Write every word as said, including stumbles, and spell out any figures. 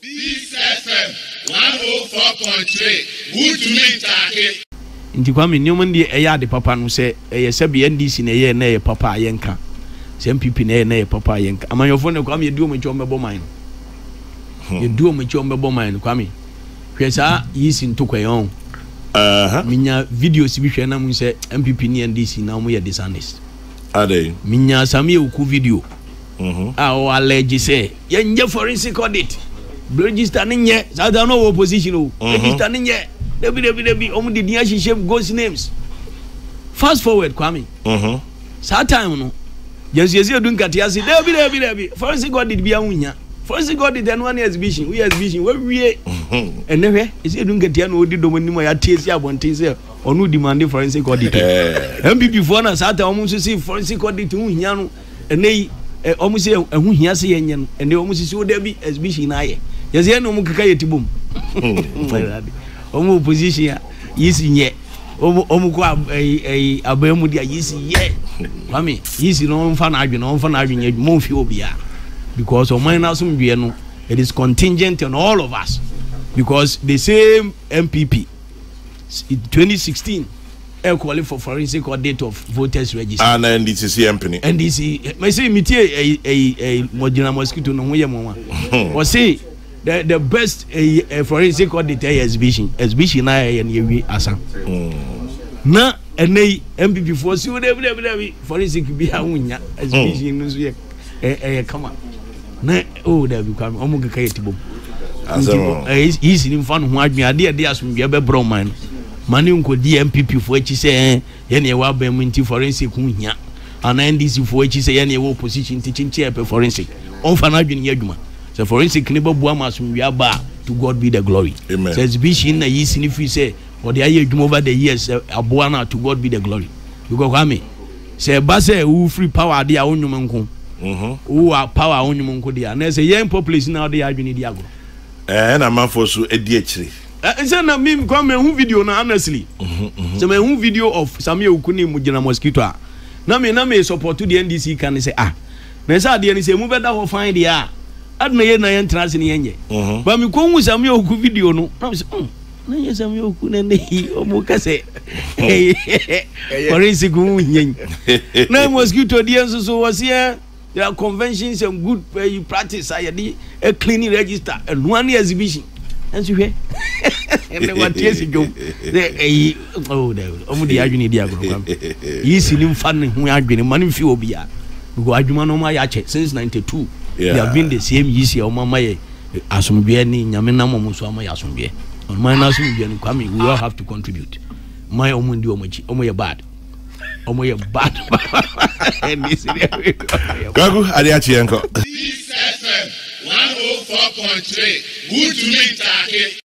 Peace F M one oh four point three. Good to meet you. Nti kwame nneoma ndi eya de papa no se eye sebi N D C na eye na eye papa ayenka se N P P na eye na eye papa ayenka amanyofo ne kwame edu omo chombe bo man edu omo chombe bo man kwame hwesa yisi ntokwayon aha minya videos bi hwe na mu se N P P ni N D C na omo ye dishonest ade minya sami oku video mhm a o allege say ye nje forensic audit register ni nye sa da no opposition o register ni nye Debi debi debi omu di dia shishem ghost names. Fast forward kwame. Mhm. Sa time no. Yes yes you do nkatia se debi debi debi. Forensic God did bia hunya. Forensic God did one exhibition. We exhibition we wie. Mhm. Enehwe is you do nkatia no odi domo nimo ya tie si abonten se onu demand forensic audit. M P P for na sa time omu so see forensic audit hunya no enei omu se ehu hia se yenye no ene omu sisi o debi exhibition na ye. Yes ye no omu keka yetibom. Omu opposition yisi nye omu omu kwa eh abemu dia yisi ye kwame yisi no mfa na adwe no mfa na adwe nye mo mfi obia because o man na so mdwe no it is contingent on all of us because the same N P P in twenty sixteen e qualify for forensic audit of voters register and N D C company N D C me say mitie eh eh mojina mosquito no ho ye mo wa o say The the best uh, uh, forensic audit exhibition exhibition na ye na wi asan na enei M P P for si we dey dey dey forensic bi ha hunya exhibition no so ye eh kama na oh da bi kwam omo keka yetibom aso eh is ni mfa no ho adwen ade ade asomdwe be bro man mani nko di M P P for echi se ye na ye wa ba mu nti forensic hunya ana N D C for echi se ye na ye opposition ti chinchi e forensic on fa na adwen ye adwuma. So forensic nibo bua masumwia ba to God be the glory. Amen. So exhibition na yi significant say or the aye dwuma over the years aboa na to God be the glory. Because kwame say ba say who free power dey a onwum nko. Mhm. Who are power onwum nko dey. Na say yen population na dey adwene dey agro. Eh na manfo so edi akire. Eh say na me kwame hu video na honestly. Mhm. So me hu video of Samuel Okuni mujina mosquito a. Na me na me support to the N D C can say ah. Na say ade ni say mu beda ho find dey a. Adna ye na ye ntrase ne yenye ba mi ko hu Samuel Oku video no na me say na ye Samuel Oku na ne omo ka say forensic hu nyen na mosquito die nso so was here there are conventions and good uh, practice I dey a cleaning register and one exhibition and so here and what yes go eh oh there omo di adwene di agro kwam yi sinim fa ne hu adwene man mfi obia because adwuma no ma ya che since ninety-two. Yeah. They have been the same years or mama ye asumbiye ni nyame na mo so ama asumbiye on my na asumbiye ni kwame we all have to contribute my omundi omochi omo ye bad omo ye bad and this Kweku adiachi enko Peace F M one oh four point three. Good to meet you.